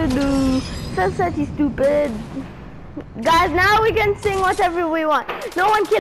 do. So such stupid. Guys, now we can sing whatever we want. No one can